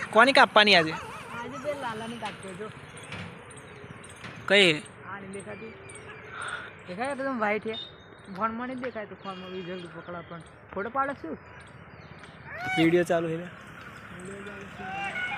કોની કાપવાની આજે? આજે બે લાલાની કાપતો જો. કઈ? આ નહીં દેખાતી. દેખાય તો વ્હાઈટ છે. ફોનમાં નહીં દેખાય તો ફોનમાં બી જલ્દી પકડા પણ ફોટો પાડે છું. વિડીયો ચાલુ છે. વિડીયો ચાલુ છે.